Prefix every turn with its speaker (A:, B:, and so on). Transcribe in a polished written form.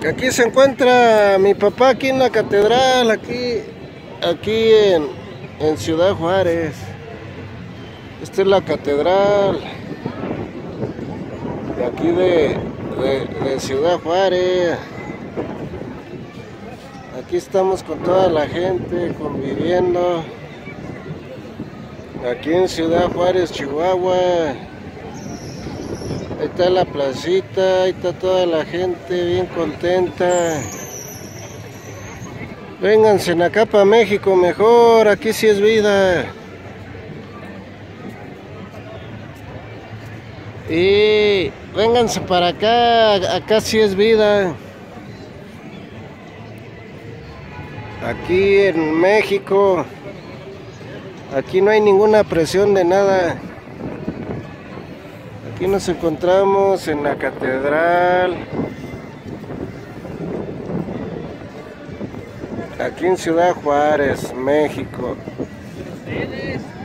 A: Aquí se encuentra mi papá, aquí en la catedral, aquí en Ciudad Juárez. Esta es la catedral de aquí de Ciudad Juárez. Aquí estamos con toda la gente conviviendo. Aquí en Ciudad Juárez, Chihuahua. Ahí está la placita, ahí está toda la gente bien contenta. Vénganse acá para México mejor, aquí sí es vida. Y vénganse para acá, acá sí es vida. Aquí en México, aquí no hay ninguna presión de nada. Aquí nos encontramos en la catedral, aquí en Ciudad Juárez, México.